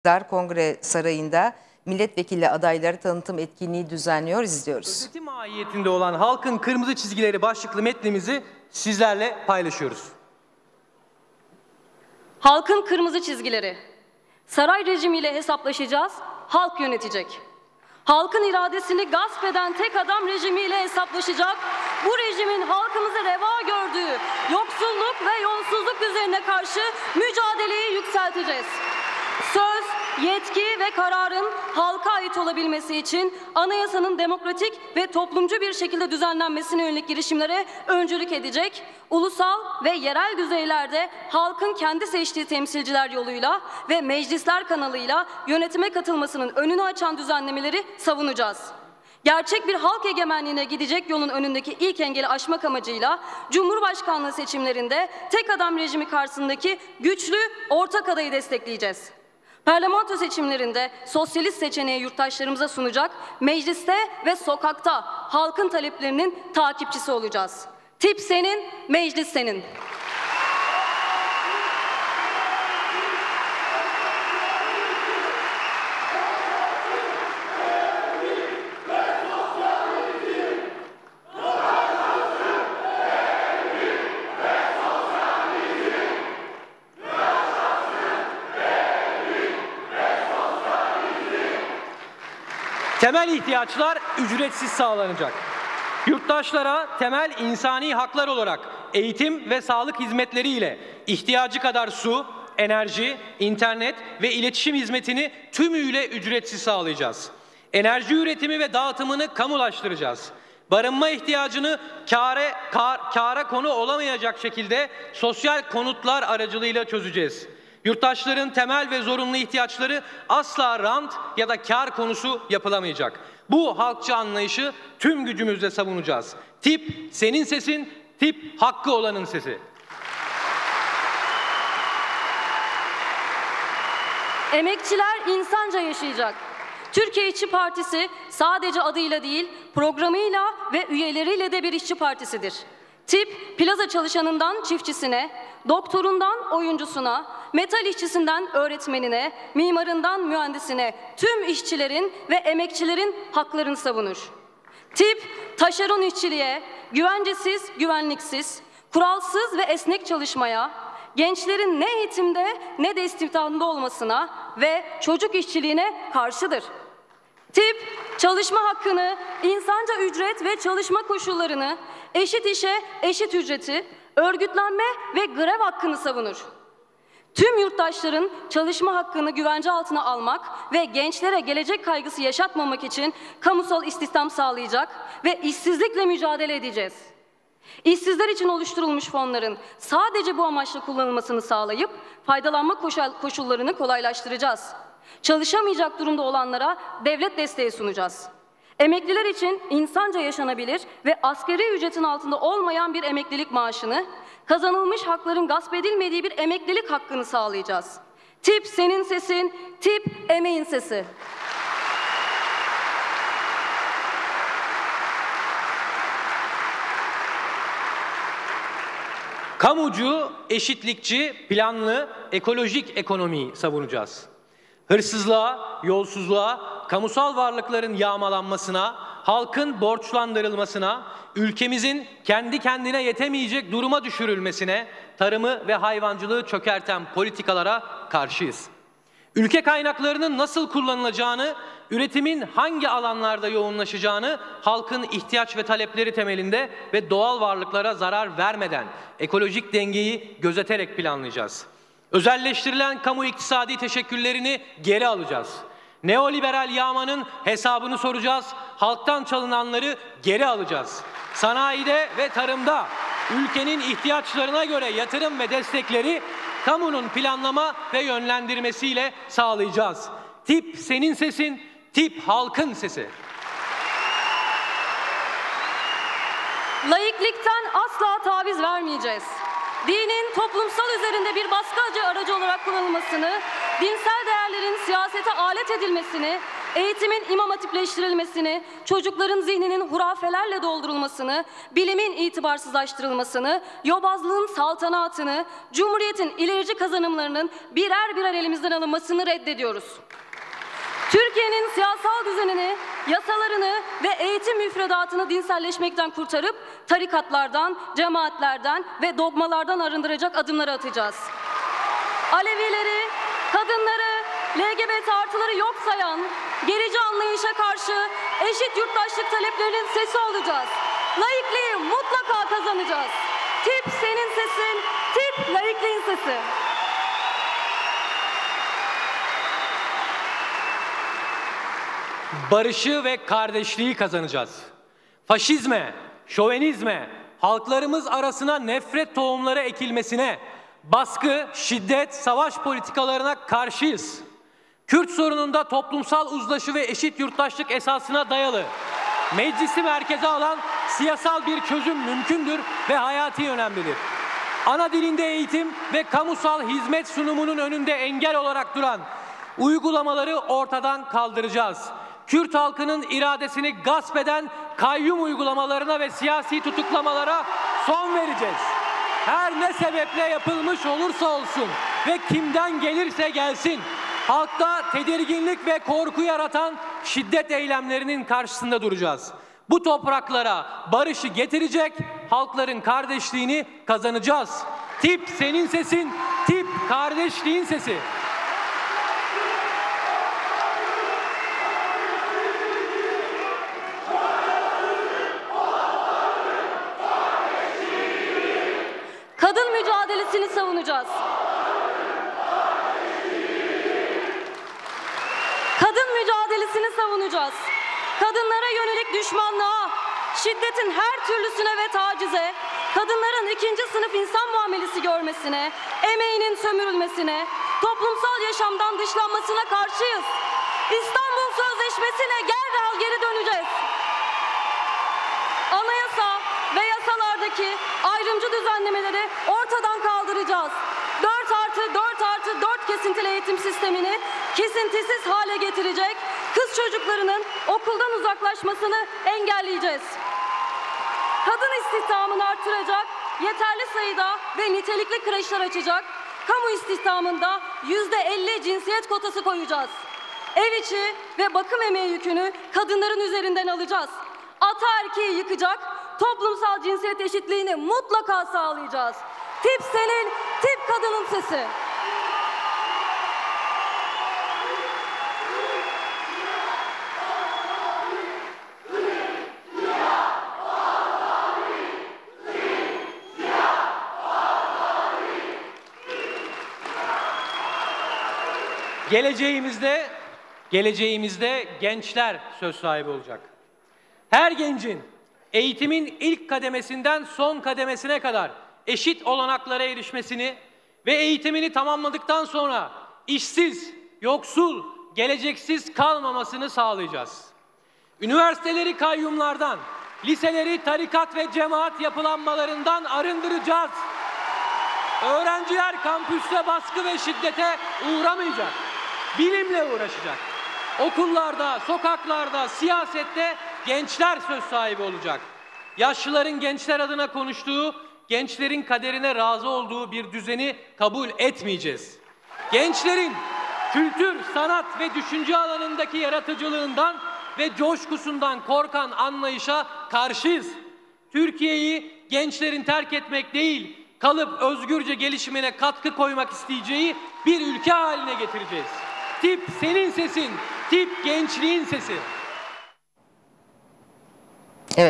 Kongre Sarayı'nda milletvekili adayları tanıtım etkinliği düzenliyor, izliyoruz. Özeti mahiyetinde olan Halkın Kırmızı Çizgileri başlıklı metnimizi sizlerle paylaşıyoruz. Halkın kırmızı çizgileri. Saray rejimiyle hesaplaşacağız, halk yönetecek. Halkın iradesini gasp eden tek adam rejimiyle hesaplaşacak. Bu rejimin halkımızı reva gördüğü yoksulluk ve yolsuzluk üzerine karşı mücadeleyi yükselteceğiz. Söz, yetki ve kararın halka ait olabilmesi için anayasanın demokratik ve toplumcu bir şekilde düzenlenmesine yönelik girişimlere öncülük edecek, ulusal ve yerel düzeylerde halkın kendi seçtiği temsilciler yoluyla ve meclisler kanalıyla yönetime katılmasının önünü açan düzenlemeleri savunacağız. Gerçek bir halk egemenliğine gidecek yolun önündeki ilk engeli aşmak amacıyla Cumhurbaşkanlığı seçimlerinde tek adam rejimi karşısındaki güçlü ortak adayı destekleyeceğiz. Parlamento seçimlerinde sosyalist seçeneği yurttaşlarımıza sunacak, mecliste ve sokakta halkın taleplerinin takipçisi olacağız. Tip senin, meclis senin. Temel ihtiyaçlar ücretsiz sağlanacak. Yurttaşlara temel insani haklar olarak eğitim ve sağlık hizmetleri ile ihtiyacı kadar su, enerji, internet ve iletişim hizmetini tümüyle ücretsiz sağlayacağız. Enerji üretimi ve dağıtımını kamulaştıracağız. Barınma ihtiyacını kâra konu olamayacak şekilde sosyal konutlar aracılığıyla çözeceğiz. Yurttaşların temel ve zorunlu ihtiyaçları asla rant ya da kar konusu yapılamayacak. Bu halkçı anlayışı tüm gücümüzle savunacağız. Tip senin sesin, tip hakkı olanın sesi. Emekçiler insanca yaşayacak. Türkiye İşçi Partisi sadece adıyla değil, programıyla ve üyeleriyle de bir işçi partisidir. Tip, plaza çalışanından çiftçisine, doktorundan oyuncusuna, metal işçisinden öğretmenine, mimarından mühendisine tüm işçilerin ve emekçilerin haklarını savunur. Tip, taşeron işçiliğe, güvencesiz, güvenliksiz, kuralsız ve esnek çalışmaya, gençlerin ne eğitimde ne de istihdamda olmasına ve çocuk işçiliğine karşıdır. Tip, çalışma hakkını, insanca ücret ve çalışma koşullarını, eşit işe eşit ücreti, örgütlenme ve grev hakkını savunur. Tüm yurttaşların çalışma hakkını güvence altına almak ve gençlere gelecek kaygısı yaşatmamak için kamusal istihdam sağlayacak ve işsizlikle mücadele edeceğiz. İşsizler için oluşturulmuş fonların sadece bu amaçla kullanılmasını sağlayıp faydalanma koşullarını kolaylaştıracağız. Çalışamayacak durumda olanlara devlet desteği sunacağız. Emekliler için insanca yaşanabilir ve asgari ücretin altında olmayan bir emeklilik maaşını, kazanılmış hakların gasp edilmediği bir emeklilik hakkını sağlayacağız. Tip senin sesin, tip emeğin sesi. Kamucu, eşitlikçi, planlı, ekolojik ekonomiyi savunacağız. Hırsızlığa, yolsuzluğa, kamusal varlıkların yağmalanmasına, halkın borçlandırılmasına, ülkemizin kendi kendine yetemeyecek duruma düşürülmesine, tarımı ve hayvancılığı çökerten politikalara karşıyız. Ülke kaynaklarının nasıl kullanılacağını, üretimin hangi alanlarda yoğunlaşacağını halkın ihtiyaç ve talepleri temelinde ve doğal varlıklara zarar vermeden ekolojik dengeyi gözeterek planlayacağız. Özelleştirilen kamu iktisadi teşekküllerini geri alacağız. Neoliberal yağmanın hesabını soracağız, halktan çalınanları geri alacağız. Sanayide ve tarımda ülkenin ihtiyaçlarına göre yatırım ve destekleri kamunun planlama ve yönlendirmesiyle sağlayacağız. Tip senin sesin, tip halkın sesi. Laiklikten asla taviz vermeyeceğiz. Dinin toplumsal üzerinde bir baskı aracı olarak kullanılmasını, dinsel değerlerin siyasete alet edilmesini, eğitimin imam hatipleştirilmesini, çocukların zihninin hurafelerle doldurulmasını, bilimin itibarsızlaştırılmasını, yobazlığın saltanatını, Cumhuriyet'in ilerici kazanımlarının birer birer elimizden alınmasını reddediyoruz. Türkiye'nin siyasal düzenini, yasalarını ve eğitim müfredatını dinselleşmekten kurtarıp tarikatlardan, cemaatlerden ve dogmalardan arındıracak adımları atacağız. Alevileri, kadınları, LGBT artıları yok sayan, gerici anlayışa karşı eşit yurttaşlık taleplerinin sesi olacağız. Laikliği mutlaka kazanacağız. Tip senin sesin, tip laikliğin sesi. Barışı ve kardeşliği kazanacağız. Faşizme, şovenizme, halklarımız arasına nefret tohumları ekilmesine, baskı, şiddet, savaş politikalarına karşıyız. Kürt sorununda toplumsal uzlaşı ve eşit yurttaşlık esasına dayalı, meclisi merkeze alan siyasal bir çözüm mümkündür ve hayati önemlidir. Ana dilinde eğitim ve kamusal hizmet sunumunun önünde engel olarak duran uygulamaları ortadan kaldıracağız. Kürt halkının iradesini gasp eden kayyum uygulamalarına ve siyasi tutuklamalara son vereceğiz. Her ne sebeple yapılmış olursa olsun ve kimden gelirse gelsin, halkta tedirginlik ve korku yaratan şiddet eylemlerinin karşısında duracağız. Bu topraklara barışı getirecek, halkların kardeşliğini kazanacağız. Tip senin sesin, tip kardeşliğin sesi. Kadın mücadelesini savunacağız. Kadın mücadelesini savunacağız. Kadınlara yönelik düşmanlığa, şiddetin her türlüsüne ve tacize, kadınların ikinci sınıf insan muamelesi görmesine, emeğinin sömürülmesine, toplumsal yaşamdan dışlanmasına karşıyız. İstanbul Sözleşmesi'ne derhal geri döneceğiz. Anayasa ve yasalardaki ayrımcı düzenlemeleri ortadan kaldıracağız. 4+4+4 kesintili eğitim sistemini kesintisiz hale getirecek, kız çocuklarının okuldan uzaklaşmasını engelleyeceğiz. Kadın istihdamını artıracak, yeterli sayıda ve nitelikli kreşler açacak, kamu istihdamında %50 cinsiyet kotası koyacağız. Ev içi ve bakım emeği yükünü kadınların üzerinden alacağız. Ataerkiyi yıkacak, toplumsal cinsiyet eşitliğini mutlaka sağlayacağız. Tip senin, tip kadının sesi. Geleceğimizde gençler söz sahibi olacak. Her gencin eğitimin ilk kademesinden son kademesine kadar eşit olanaklara erişmesini ve eğitimini tamamladıktan sonra işsiz, yoksul, geleceksiz kalmamasını sağlayacağız. Üniversiteleri kayyumlardan, liseleri tarikat ve cemaat yapılanmalarından arındıracağız. Öğrenciler kampüste baskı ve şiddete uğramayacak. Bilimle uğraşacak. Okullarda, sokaklarda, siyasette gençler söz sahibi olacak. Yaşlıların gençler adına konuştuğu, gençlerin kaderine razı olduğu bir düzeni kabul etmeyeceğiz. Gençlerin kültür, sanat ve düşünce alanındaki yaratıcılığından ve coşkusundan korkan anlayışa karşıyız. Türkiye'yi gençlerin terk etmek değil, kalıp özgürce gelişimine katkı koymak isteyeceği bir ülke haline getireceğiz. Tip senin sesin, tip gençliğin sesi.